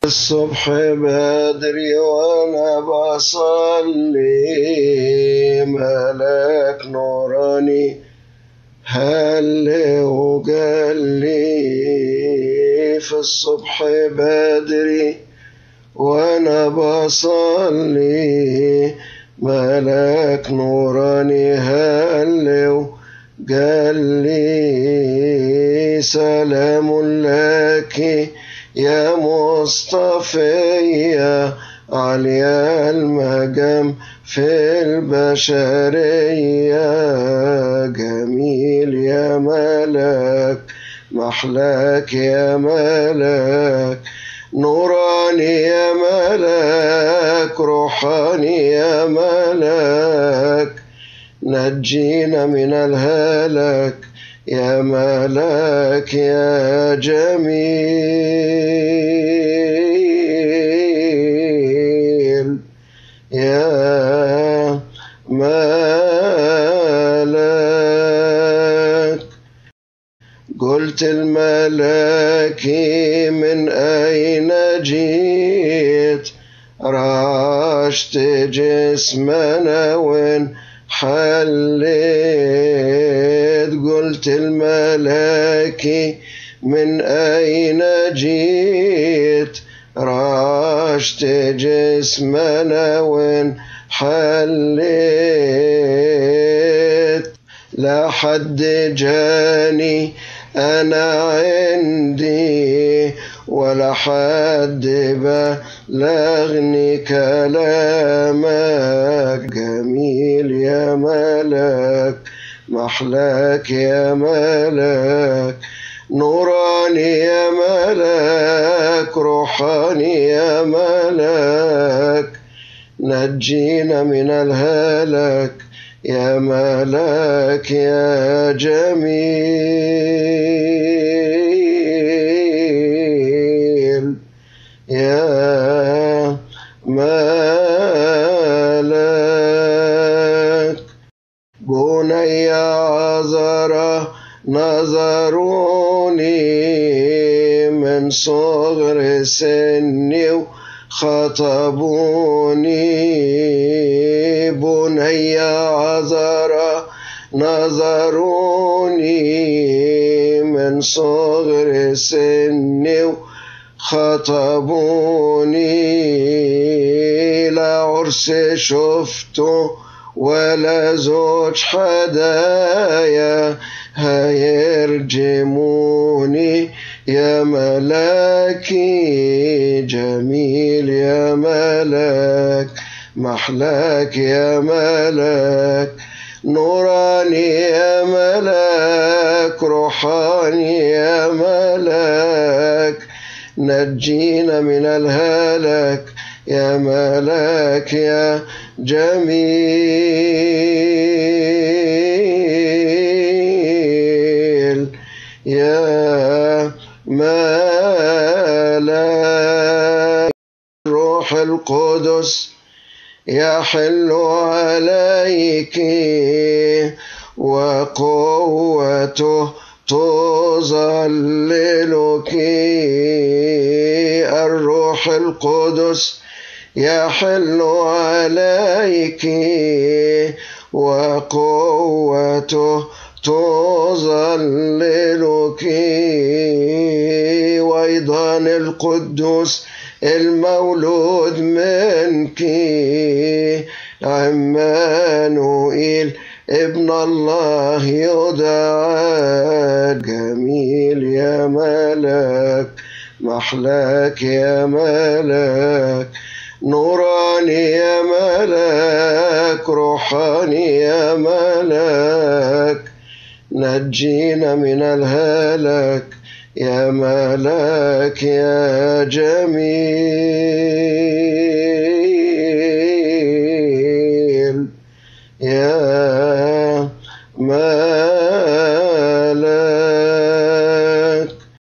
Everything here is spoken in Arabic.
الصبح بدري وانا بصلي ملاك نوراني هل وقال لي في الصبح بدري وانا بصلي ملاك نوراني هل وقال لي سلام لك يا مصطفى عليا المقام في البشرية جميل يا ملاك محلاك يا ملاك نوراني يا ملاك روحاني يا ملاك نجينا من الهلاك يا ملاك يا جميل يا ملاك. قلت الملاك من أين جيت راشت جسمنا وين حليت قلت الملاك من أين جيت راشت جسمنا وين حليت لا حد جاني أنا عندي ولا حد بلغني كلامك جميل يا ملاك محلاك يا ملاك نوراني يا ملاك روحاني يا ملاك نجينا من الهلاك يا ملاك يا جميل يا ملاك. بني عذرا نظروني من صغر سني وخطبوني بني عذرا نظروني من صغر سني وخطبوني لا عرس شفته ولا زوج حدايا هيرجموني يا ملاكي جميل يا ملاك محلاك يا ملاك نوراني يا ملاك روحاني يا ملاك نجينا من الهلاك يا ملاك يا جميل يا ملاك. الروح القدس يحل عليك وقوته تظللك الروح القدس يحل عليك وقوته تظللك وأيضا القدوس المولود منك عمانوئيل ابن الله يدعى جميل يا ملاك محلاك يا ملاك نوراني يا ملاك روحاني يا ملاك نجينا من الهلاك يا ملاك يا جميل.